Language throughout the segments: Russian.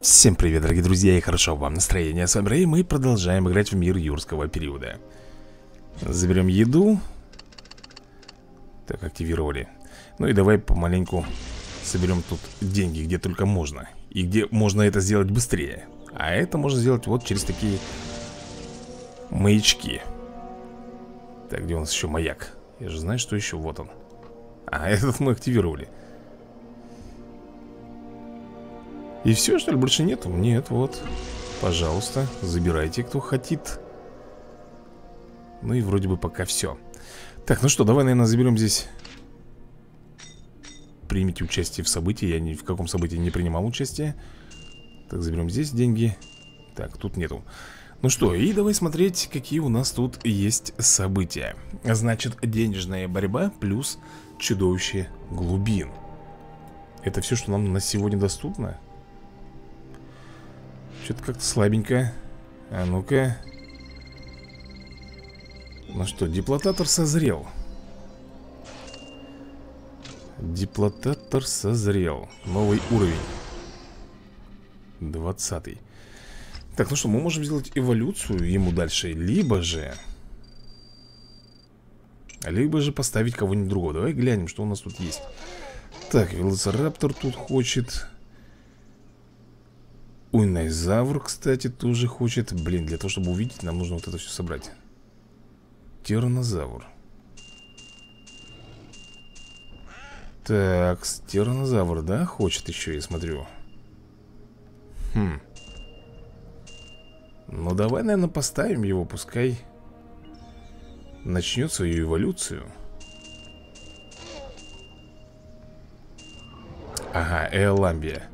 Всем привет, дорогие друзья, и хорошо вам настроение. С вами Рэй, мы продолжаем играть в мир юрского периода. Заберем еду. Так, активировали. Ну и давай помаленьку соберем тут деньги, где только можно. И где можно это сделать быстрее. А это можно сделать вот через такие маячки. Так, где у нас еще маяк? Я же знаю, что еще, вот он. А, этот мы активировали. И все, что ли, больше нету? Нет, вот. Пожалуйста, забирайте, кто хотит. Ну и вроде бы пока все. Так, ну что, давай, наверное, заберем здесь. Примите участие в событии. Я ни в каком событии не принимал участие. Так, заберем здесь деньги. Так, тут нету. Ну что, и давай смотреть, какие у нас тут есть события. Значит, денежная борьба плюс чудовище глубин. Это все, что нам на сегодня доступно? Что-то как-то слабенько. А ну-ка. Ну что, деплотатор созрел. Деплотатор созрел. Новый уровень. 20-й. Так, ну что, мы можем сделать эволюцию ему дальше. Либо же поставить кого-нибудь другого. Давай глянем, что у нас тут есть. Так, велоцираптор тут хочет. Уйнайзавр, кстати, тоже хочет. Блин, для того, чтобы увидеть, нам нужно вот это все собрать. Тиранозавр. Так, тиранозавр, да, хочет еще, я смотрю. Ну, давай, наверное, поставим его, пускай начнет свою эволюцию. Ага, Эоламбия.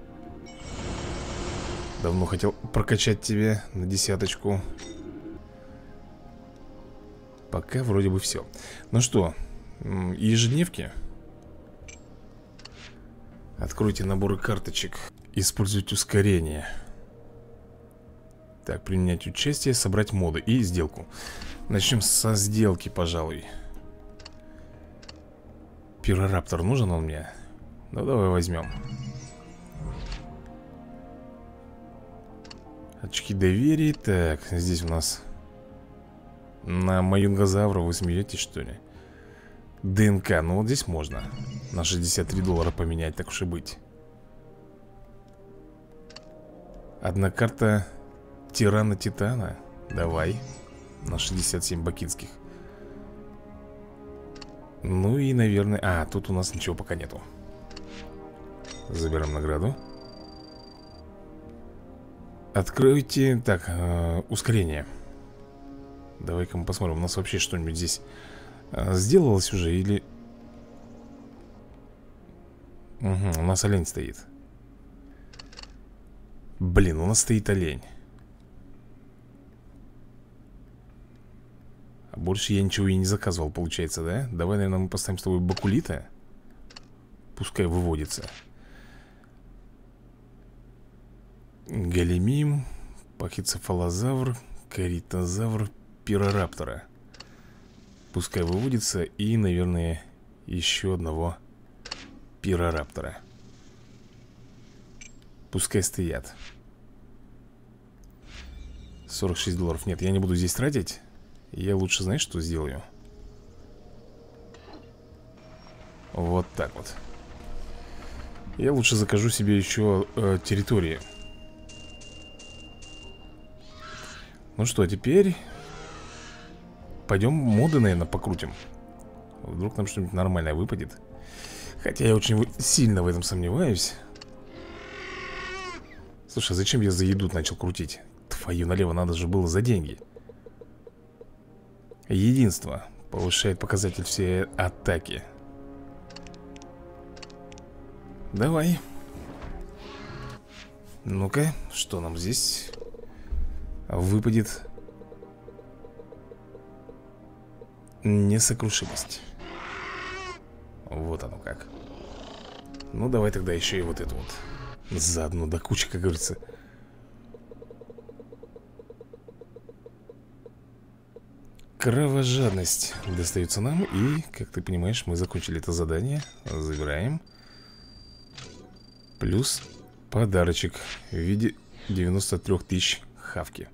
Давно хотел прокачать тебя на 10-очку. Пока вроде бы все. Ну что, ежедневки. Откройте наборы карточек. Используйте ускорение. Так, принять участие, собрать моды и сделку. Начнем со сделки, пожалуй. Пирораптор нужен он мне? Ну давай возьмем. Очки доверия. Так, здесь у нас на маюнгозавра вы смеетесь, что ли? ДНК, ну вот здесь можно на 63 доллара поменять, так уж и быть. Одна карта Тирана Титана. Давай. На 67 бакинских. Ну и, наверное... А, тут у нас ничего пока нету. Забираем награду. Откройте. Так, ускорение. Давай-ка мы посмотрим. У нас вообще что-нибудь здесь сделалось уже или... Угу, у нас олень стоит. Блин, у нас стоит олень. А больше я ничего и не заказывал, получается, да? Давай, наверное, мы поставим с тобой бакулита. Пускай выводится. Галимим, пахицефалозавр, каритозавр, пирораптора. Пускай выводится. И, наверное, еще одного пирораптора. Пускай стоят. 46 долларов. Нет, я не буду здесь тратить. Я лучше, знаешь, что сделаю? Вот так вот. Я лучше закажу себе еще территории. Ну что, теперь пойдем моды, наверное, покрутим. Вдруг нам что-нибудь нормальное выпадет. Хотя я очень сильно в этом сомневаюсь. Слушай, а зачем я за еду начал крутить? Твою налево, надо же было за деньги. Единство. Повышает показатель всей атаки. Давай. Ну-ка, что нам здесь выпадет? Несокрушимость. Вот оно как. Ну давай тогда еще и вот это вот заодно до кучи, как говорится. Кровожадность достается нам. И, как ты понимаешь, мы закончили это задание. Забираем. Плюс Подарочек в виде 93 тысяч хавки.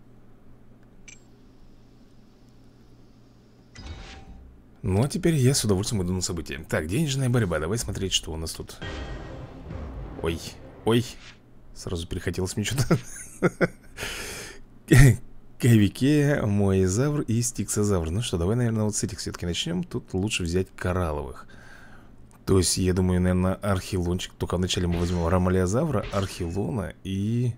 Ну а теперь я с удовольствием иду на события. Так, денежная борьба, давай смотреть, что у нас тут. Ой, ой. Сразу перехотелось мне что-то. Кавикея, моезавр и стиксозавр. Ну что, давай, наверное, вот с этих все-таки начнем. Тут лучше взять коралловых. То есть, я думаю, наверное, архилончик. Только вначале мы возьмем ромалиозавра, архилона и...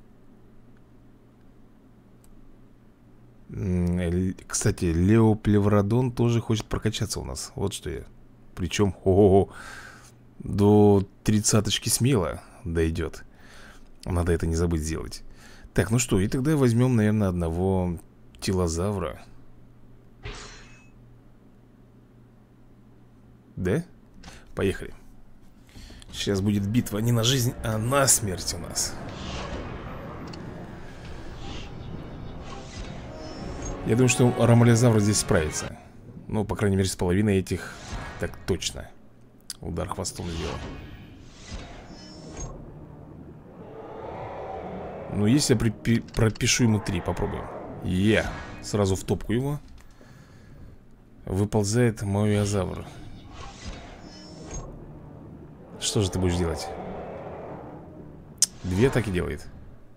Кстати, леоплевродон тоже хочет прокачаться у нас. Вот что я. Причем, ого-го, до 30-очки смело дойдет. Надо это не забыть сделать. Так, ну что, и тогда возьмем, наверное, одного тилозавра. Да? Поехали. Сейчас будет битва не на жизнь, а на смерть у нас. Я думаю, что ромалиозавр здесь справится. Ну, по крайней мере, с половиной этих. Так точно. Удар хвостом сделал. Ну, если я пропишу ему 3, попробуем. Сразу в топку его. Выползает моезавр. Что же ты будешь делать? 2 атаки делает.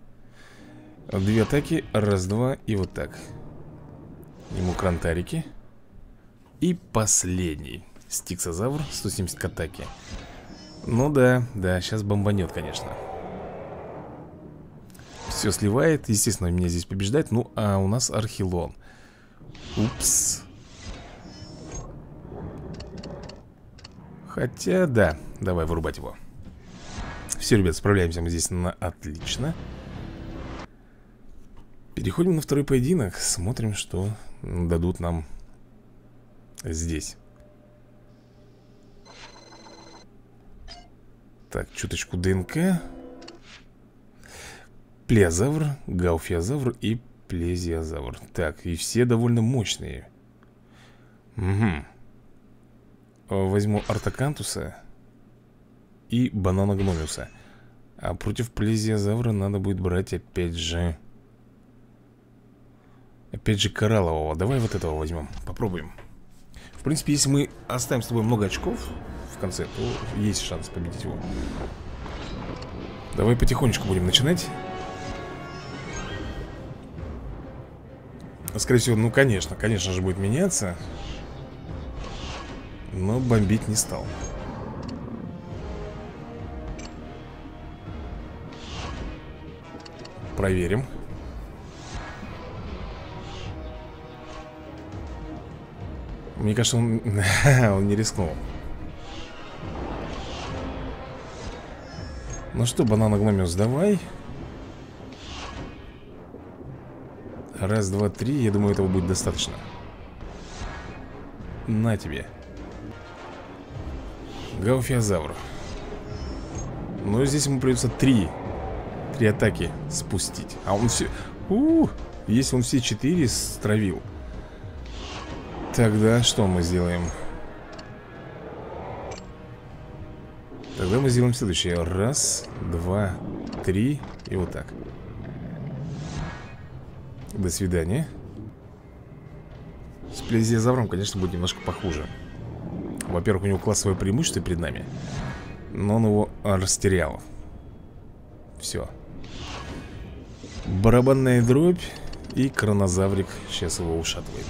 2 атаки, раз, два. И вот так. Ему крантарики. И последний стиксозавр, 170 к атаке. Ну да, сейчас бомбанет, конечно. Все сливает, естественно, меня здесь побеждает. Ну, а у нас архилон. Упс. Хотя, да, давай вырубать его. Все, ребят, справляемся мы здесь на отлично. Переходим на второй поединок. Смотрим, что дадут нам здесь. Так, чуточку ДНК. Плеозавр, гауфиозавр и плезиозавр. Так, и все довольно мощные. Угу. Возьму артакантуса и бананогномиуса. А против плезиозавра надо будет брать опять же кораллового. Давай вот этого возьмем, попробуем. В принципе, если мы оставим с тобой много очков в конце, то есть шанс победить его. Давай потихонечку будем начинать. Скорее всего, ну конечно же будет меняться. Но бомбить не стал. Проверим. Мне кажется, он не рискнул. Ну что, бананогномиус, давай. Раз, два, три. Я думаю, этого будет достаточно. На тебе. Гауфиозавр. Но здесь ему придется 3 атаки спустить. А он все... если он все 4 стравил, тогда что мы сделаем? Тогда мы сделаем следующее. Раз, два, три. И вот так. До свидания. С плезиозавром, конечно, будет немножко похуже. Во-первых, у него классовое преимущество перед нами, но он его растерял. Все. Барабанная дробь. И кронозаврик сейчас его ушатывает.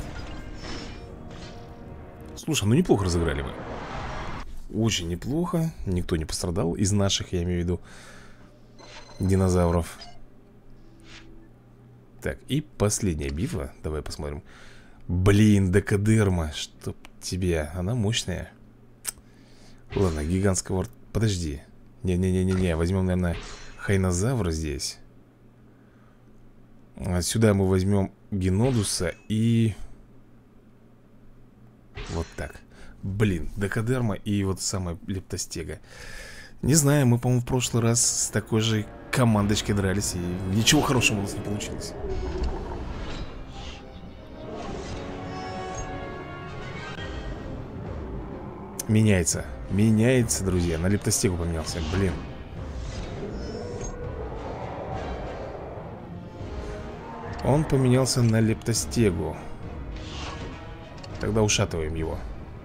Слушай, ну неплохо разыграли мы. Очень неплохо. Никто не пострадал из наших, я имею в виду, динозавров. Так, и последняя битва. Давай посмотрим. Блин, декадерма. Чтоб тебе. Она мощная. Ладно, гигантского... Подожди. Не-не-не-не-не. Возьмем, наверное, хайнозавра здесь. Сюда мы возьмем генодуса и... Вот так. Блин, декадерма и вот самая лептостега. Не знаю, мы, по-моему, в прошлый раз с такой же командочкой дрались, и ничего хорошего у нас не получилось. Меняется. Меняется, друзья. На лептостегу поменялся. Блин. Он поменялся на лептостегу. Тогда ушатываем его.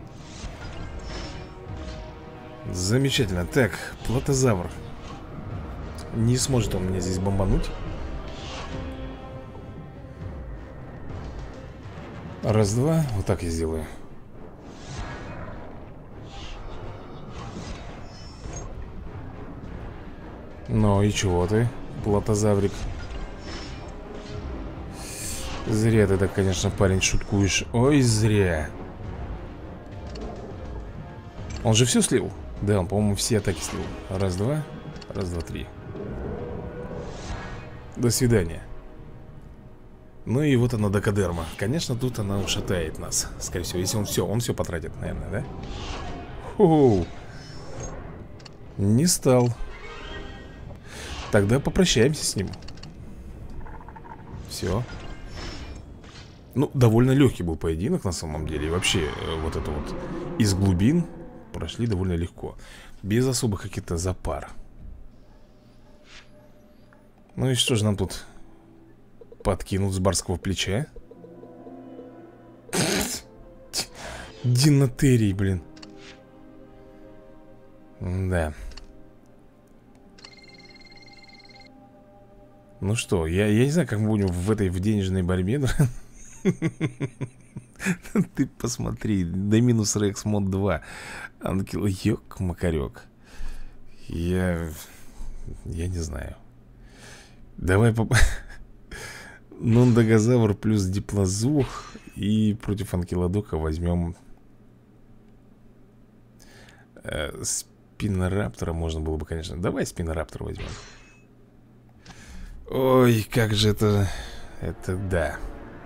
Замечательно. Так, платозавр. Не сможет он меня здесь бомбануть. Раз-два. Вот так я сделаю. Ну и чего ты, платозаврик? Зря ты так, конечно, парень, шуткуешь. Ой, зря. Он же все слил? Да, он, по-моему, все атаки слил. Раз-два. Раз-два-три. До свидания. Ну и вот она, Докадерма. Конечно, тут она ушатает нас. Скорее всего, если он все потратит, наверное, да? Ху-ху. Не стал. Тогда попрощаемся с ним. Все. Ну, довольно легкий был поединок на самом деле. И вообще, вот это вот из глубин прошли довольно легко. Без особых каких-то запар. Ну и что же нам тут подкинут с барского плеча? Динотерий, блин. Да. Ну что, я не знаю, как мы будем в денежной борьбе. Ты посмотри, Доминус Рекс мод 2. Анкил, ёк-макарёк. Я не знаю. Давай Нондогозавр плюс Диплозух. И против Анкилодока возьмем Спинораптора можно было бы, конечно. Давай Спинораптора возьмем. Ой, как же это... Это да.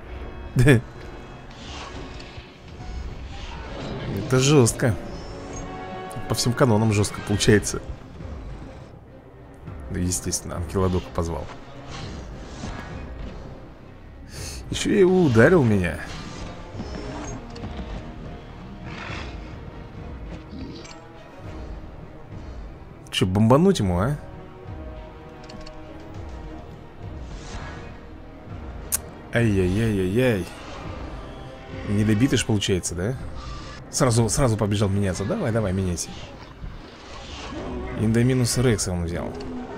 Это жестко. По всем канонам жестко получается. Да, естественно, Анкилодока позвал. Еще и ударил меня. Че, бомбануть ему, а? Ай-яй-яй-яй-яй. Недобитыш получается, да? Сразу побежал меняться. Давай, меняйся. Индоминус Рекса он взял.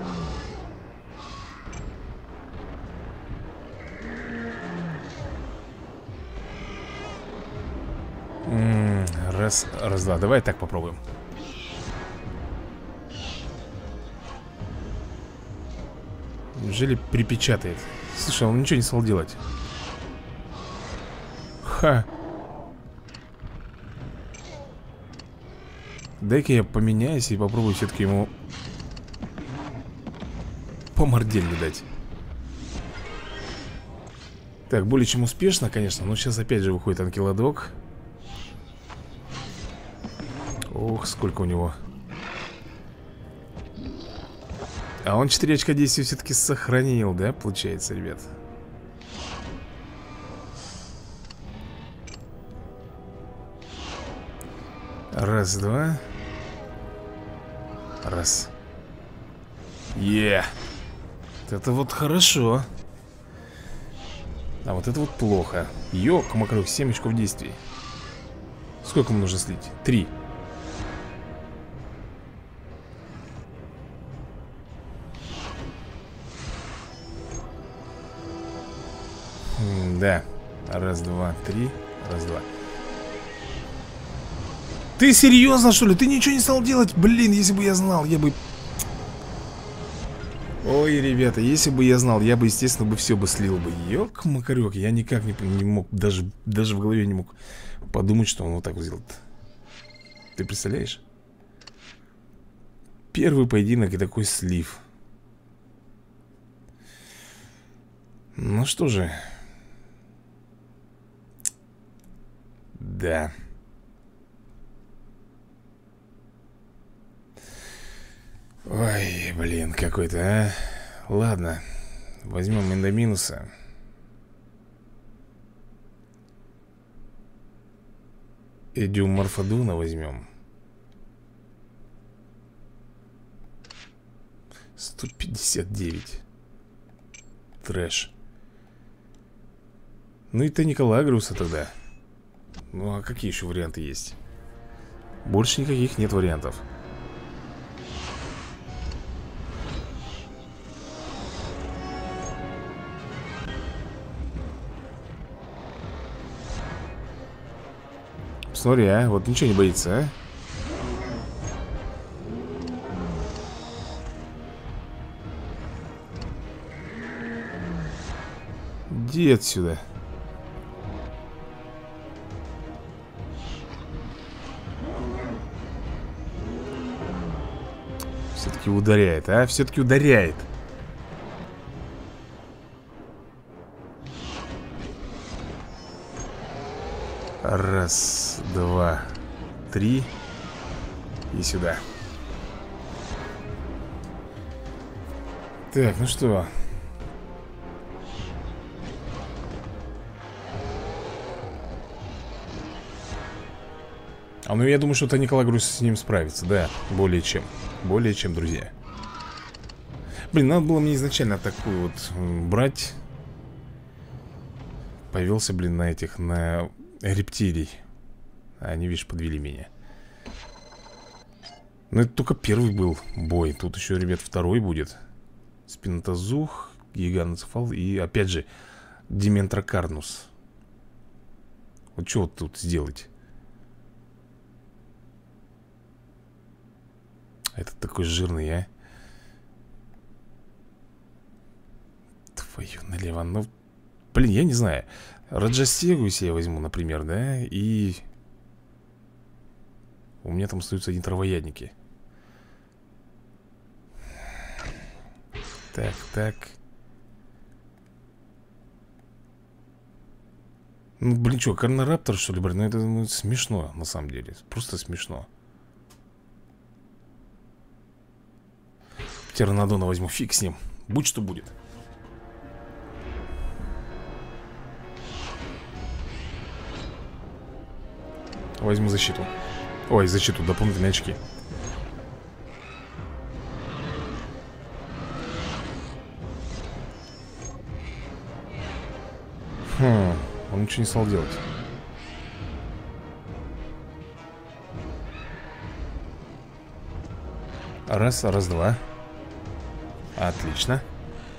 Раз-два. Давай так попробуем. Неужели припечатает? Слушай, он ничего не стал делать. Ха. Дай-ка я поменяюсь и попробую все-таки ему по мордельне дать. Так, более чем успешно, конечно. Но сейчас опять же выходит Анкилодок. Ох, сколько у него. А он 4 очка действия все-таки сохранил, да, получается, ребят? Раз-два. Раз. Это вот хорошо. А вот это вот плохо. Ёк-макарёк, 7 очков действий. Сколько ему нужно слить? 3. Да. Раз, два, три. Раз, два. Ты серьезно, что ли? Ты ничего не стал делать? Блин, если бы я знал, я бы... Ой, ребята, если бы я знал, я бы, естественно, бы все бы слил бы. Ёк-макарёк, я никак не мог, даже в голове не мог подумать, что он вот так сделает. Ты представляешь? Первый поединок и такой слив. Ну что же. Да. Ой, блин, какой-то, а. Ладно. Возьмем Индоминуса. Эдиуморфодуна возьмем. 159. Трэш. Ну и Таникалагриуса тогда. Ну а какие еще варианты есть? Больше никаких нет вариантов. Смотри, а, вот ничего не боится, а? Иди отсюда. Все-таки ударяет, а? Все-таки ударяет. Раз, два, три. И сюда. Так, ну что? Ну я думаю, что Таникалагриус с ним справится. Да, более чем. Более чем, друзья. Блин, надо было мне изначально такую вот брать. Повелся, блин, на этих, на рептилий. Они, видишь, подвели меня. Но это только первый был бой. Тут еще, ребят, второй будет. Спинотозух, гиганоцефал и, опять же, Диментрокарнус. Вот что вот тут сделать? Этот такой жирный, а? Твою налево. Ну, блин, я не знаю. Раджастегуси я возьму, например, да? И... у меня там остаются одни травоядники. Так, так. Ну, блин, что, Карнораптор, что ли, блин? Ну, это смешно, на самом деле. Просто смешно. Птеранодона возьму, фиг с ним. Будь что будет. Возьму защиту. Ой, защиту, дополнительные очки. Он ничего не стал делать. Раз, раз, два. Отлично.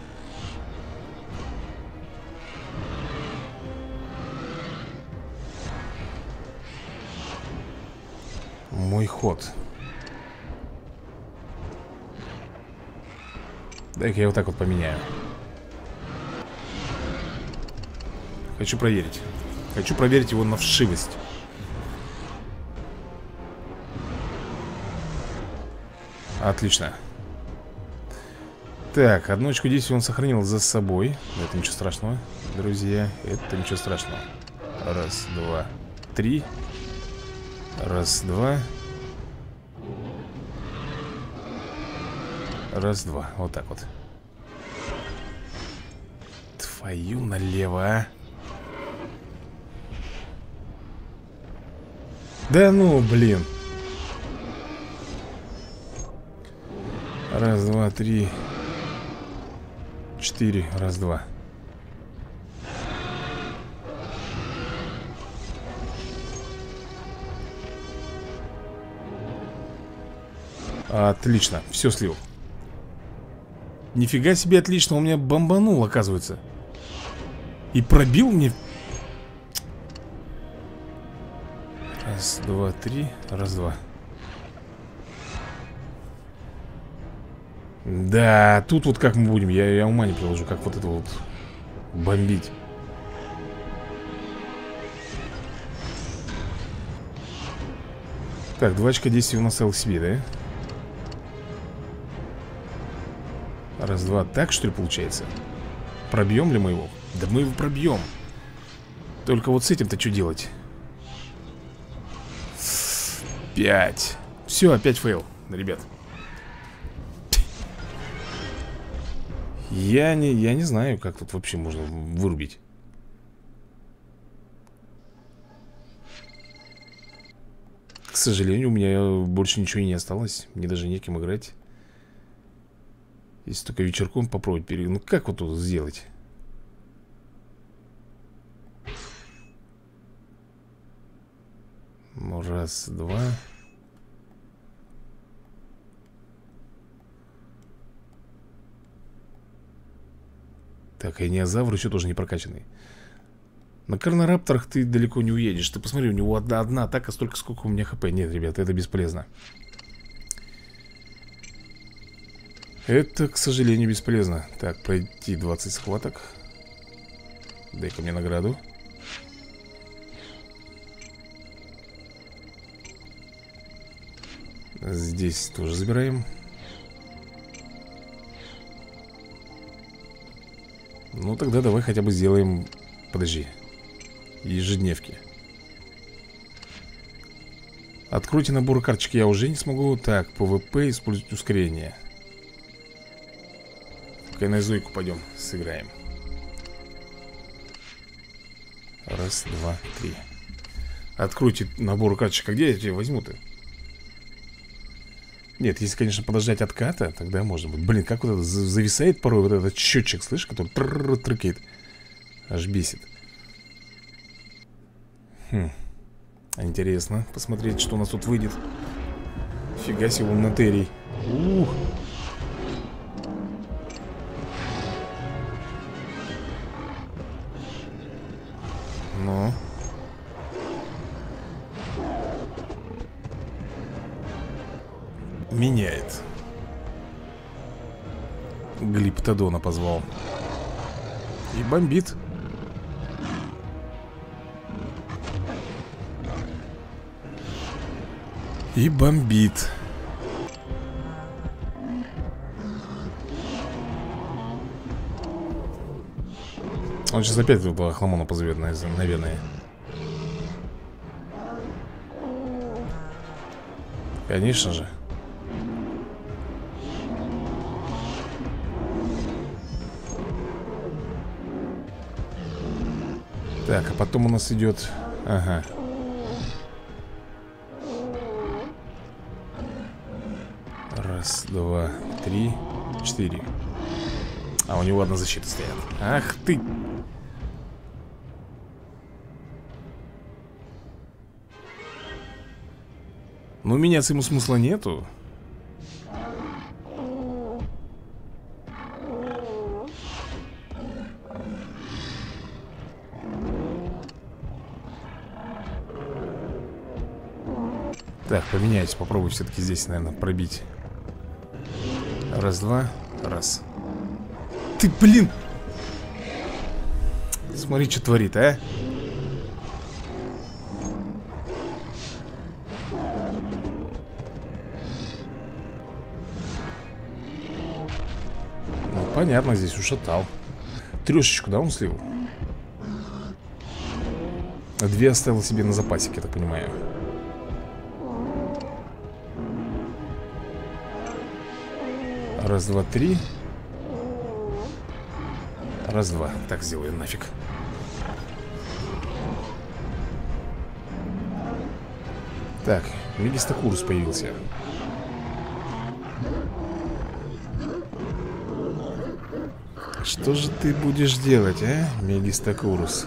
Мой ход. Дай-ка я вот так вот поменяю. Хочу проверить. Хочу проверить его на вшивость. Отлично. Так, одну очку действия он сохранил за собой. Это ничего страшного, друзья. Это ничего страшного. Раз, два, три. Раз, два. Раз, два. Вот так вот. Твою налево, а. Да ну, блин. Раз, два, три. 4, раз, два. Отлично, все слил. Нифига себе отлично, он меня бомбанул, оказывается. И пробил мне. Раз, два, три, раз, два. Да, тут вот как мы будем, я ума не приложу, как вот это вот бомбить. Так, 2 очка действия у нас LCB, да? Раз, два, так что ли получается? Пробьем ли мы его? Да мы его пробьем. Только вот с этим-то что делать? 5. Все, опять фейл, ребят. Я не знаю, как тут вообще можно вырубить. К сожалению, у меня больше ничего и не осталось. Мне даже неким играть. Если только вечерком попробовать перейти. Ну как вот тут сделать? Ну, раз, два. Так, и неозавр еще тоже не прокачанный. На карнорапторах ты далеко не уедешь. Ты посмотри, у него одна атака столько, сколько у меня хп. Нет, ребят, это бесполезно. Это, к сожалению, бесполезно. Так, пройти 20 схваток. Дай-ка мне награду. Здесь тоже забираем. Ну, тогда давай хотя бы сделаем... Подожди. Ежедневки. Откройте набор карточек я уже не смогу. Так, ПВП, использовать ускорение. Кайнозойку пойдем сыграем. Раз, два, три. Откройте набор карточек. А где я тебе возьму-то? Нет, если, конечно, подождать отката, тогда можно будет. Блин, как вот это зависает порой вот этот счетчик, слышишь, который трыкает. Аж бесит. Интересно посмотреть, что у нас тут выйдет. Фига себе, он на террий. Ух. Ну. Меняет. Глиптодона позвал. И бомбит. И бомбит. Он сейчас опять этого хламона позовет, наверное. Конечно же. Так, а потом у нас идет... Ага. Раз, два, три, четыре. А у него одна защита стоит. Ах ты! Ну, меняться ему смысла нету. Так, поменяйся, попробуй все-таки здесь, наверное, пробить. Раз, два, раз. Ты, блин! Смотри, что творит, а? Ну, понятно, здесь ушатал. Трешечку, да, он слил? А две оставил себе на запасик, я так понимаю. Раз, два, три. Раз, два. Так сделаю нафиг. Так, Мегистокурус появился. Что же ты будешь делать, а, Мегистокурус?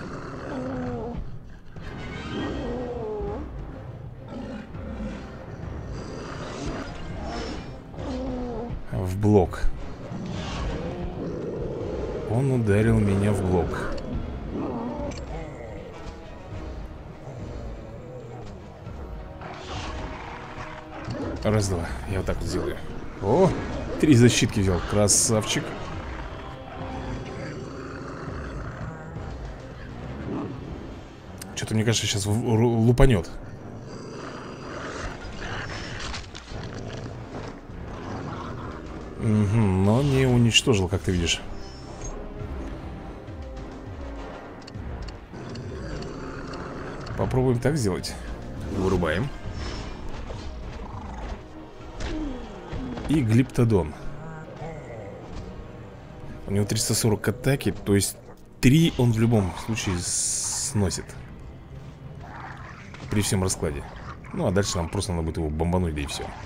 В блок. Он ударил меня в блок. Раз, два. Я вот так вот сделаю. О, 3 защитки взял. Красавчик. Что-то, мне кажется, сейчас лупанет. Угу, но не уничтожил, как ты видишь. Попробуем так сделать. Вырубаем. И глиптодон. У него 340 атаки, то есть 3 он в любом случае сносит. При всем раскладе. Ну а дальше нам просто надо будет его бомбануть, да и все.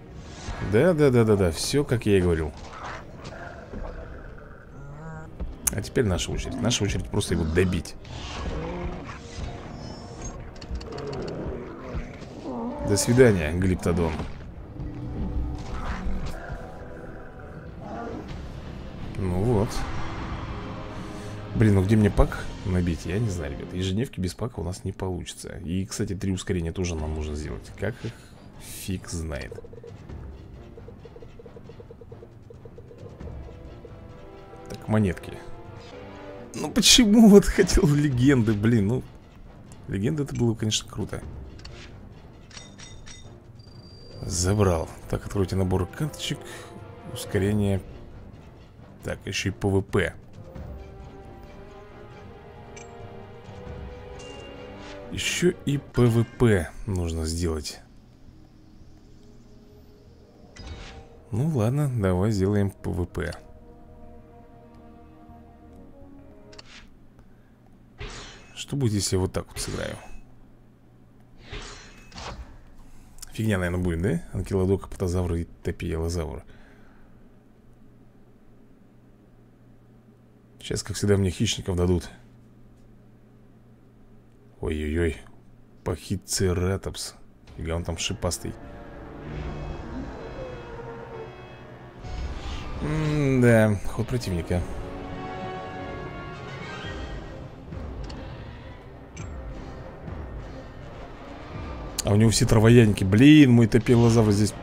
Да, все как я и говорил. А теперь наша очередь. Наша очередь просто его добить. До свидания, Глиптодон. Ну вот. Блин, ну где мне пак набить? Я не знаю, ребят. Ежедневки без пака у нас не получится. И, кстати, 3 ускорения тоже нам нужно сделать. Как их фиг знает. Так, монетки. Ну почему вот хотел в легенды, блин, ну. Легенды это было, конечно, круто. Забрал. Так, откройте набор карточек. Ускорение. Так, еще и ПВП. Еще и ПВП нужно сделать. Ну ладно, давай сделаем ПВП. Что будет, если я вот так вот сыграю? Фигня, наверное, будет, да? Анкилодок, апатозавр и топиелозавр. Сейчас, как всегда, мне хищников дадут. Ой-ой-ой. Пахицератопс. Фига, он там шипастый. Да, ход противника. А у него все травоядники. Блин, мой топиелозавр здесь...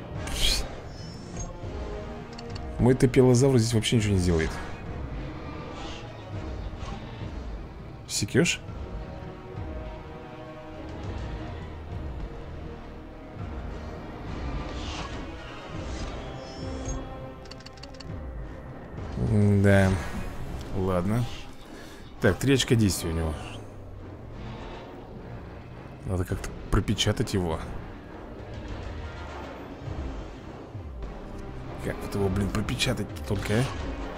Мой топиелозавр здесь вообще ничего не сделает. Секешь? Да. Ладно. Так, 3 очка действия у него. Надо как-то пропечатать его. Как вот его, блин, пропечатать только, а?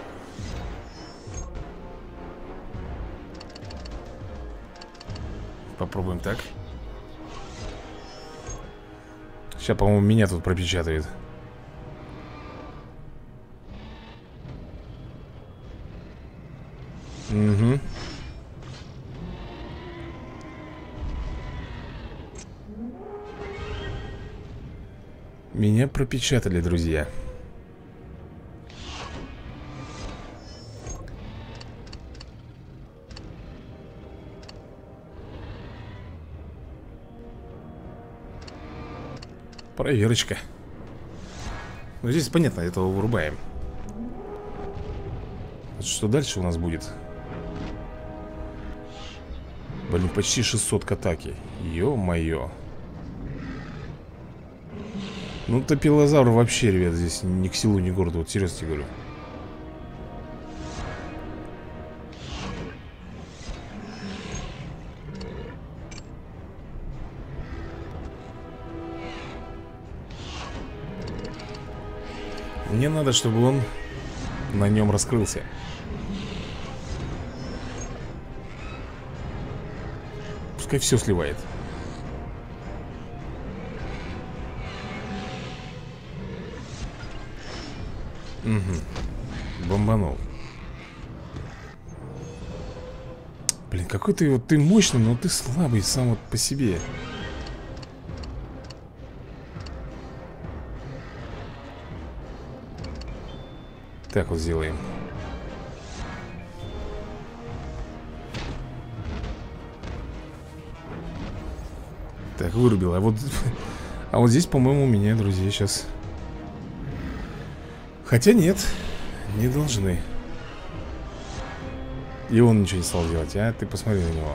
Попробуем так. Сейчас, по-моему, меня тут пропечатает. Угу. Меня пропечатали, друзья. Проверочка. Ну, здесь понятно, этого вырубаем. Что дальше у нас будет? Блин, почти 600 к атаке. Ё-моё. Ну, топиелозавр вообще, ребят, здесь ни к селу, ни к городу. Вот серьезно тебе говорю. Мне надо, чтобы он на нем раскрылся. Пускай все сливает. Угу. Бомбанул. Блин, какой ты вот ты мощный, но ты слабый сам вот по себе. Так вот сделаем. Так, вырубил. А вот здесь, по-моему, у меня, друзья, сейчас... Хотя нет, не должны. И он ничего не стал делать, а? Ты посмотри на него.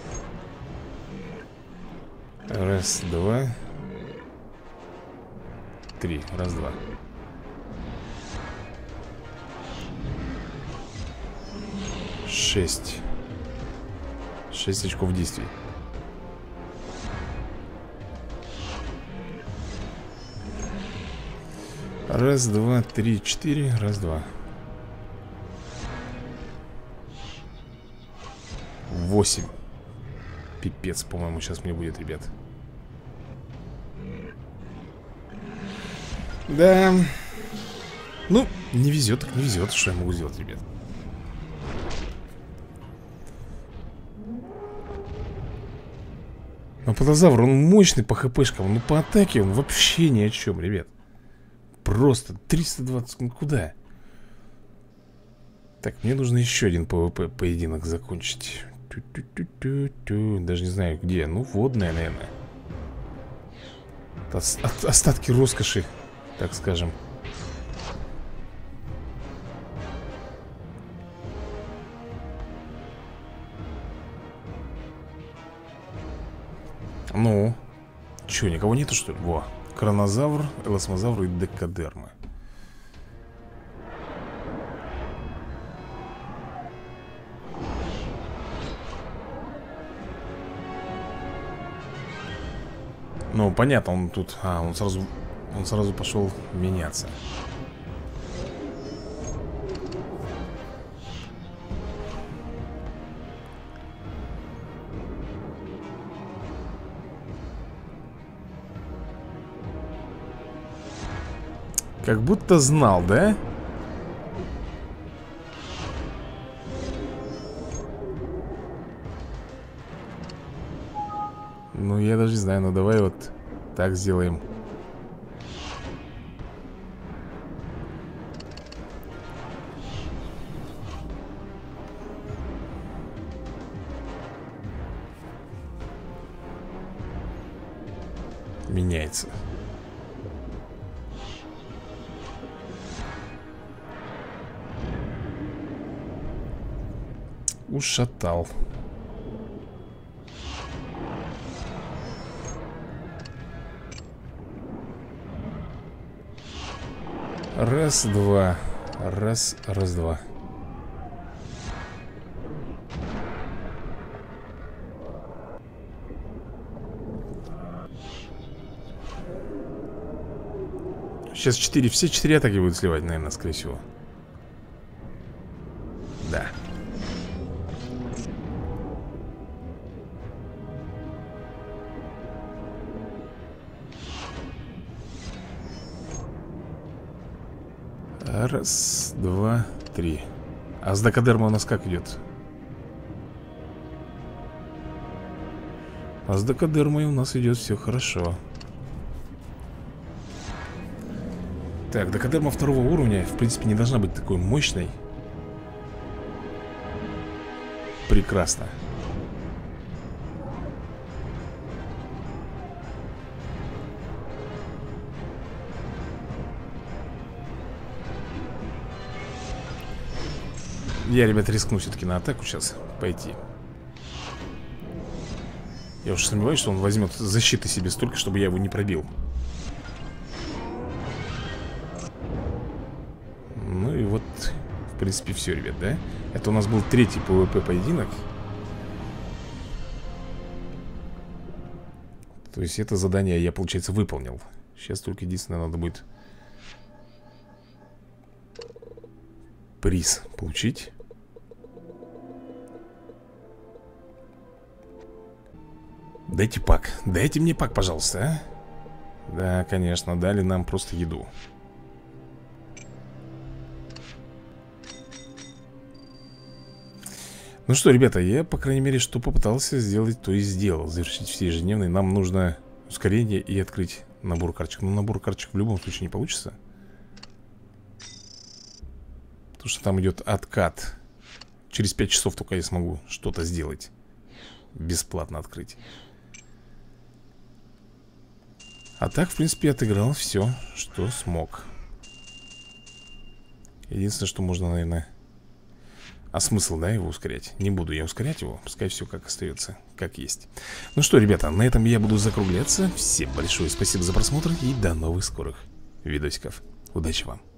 Раз, два. 3, раз, два. Шесть 6 очков действий. Раз, два, 3, 4. Раз, два. 8. Пипец, по-моему, сейчас мне будет, ребят. Да. Ну, не везет, так не везет. Что я могу сделать, ребят? Но Плотозавр, он мощный по хпшкам. Но по атаке он вообще ни о чем, ребят. Просто 320, ну куда? Так, мне нужно еще один ПВП поединок закончить. Даже не знаю где. Ну, водная, наверное. Остатки роскоши, так скажем. Ну, че, никого нету, что ли? Во, Кронозавр, Элосмозавр и Декадерма. Ну, понятно, он тут... он сразу пошел меняться. Как будто знал, да? Ну, я даже не знаю, ну давай вот так сделаем. Меняется. Ушатал. Раз, два. Раз, раз, два. Сейчас 4, все 4 атаки будут сливать, наверное, скорее всего. Да. Раз, два, три. А с Декадерма у нас как идет? А с Декадермой у нас идет все хорошо. Так, Декадерма второго уровня, в принципе, не должна быть такой мощной. Прекрасно. Я, ребят, рискну все-таки на атаку сейчас пойти. Я уж сомневаюсь, что он возьмет защиты себе столько, чтобы я его не пробил. Ну и вот, в принципе, все, ребят, да? Это у нас был третий ПВП поединок. То есть это задание я, получается, выполнил. Сейчас только единственное, надо будет приз получить. Дайте пак. Дайте мне пак, пожалуйста, а? Да, конечно, дали нам просто еду. Ну что, ребята, я, по крайней мере, что попытался сделать, то и сделал. Завершить все ежедневные. Нам нужно ускорение и открыть набор карточек. Но набор карточек в любом случае не получится. Потому что там идет откат. Через 5 часов только я смогу что-то сделать. Бесплатно открыть. А так, в принципе, отыграл все, что смог. Единственное, что можно, наверное... А смысл, да, его ускорять? Не буду я ускорять его, пускай все как остается, как есть. Ну что, ребята, на этом я буду закругляться. Всем большое спасибо за просмотр и до новых скорых видосиков. Удачи вам!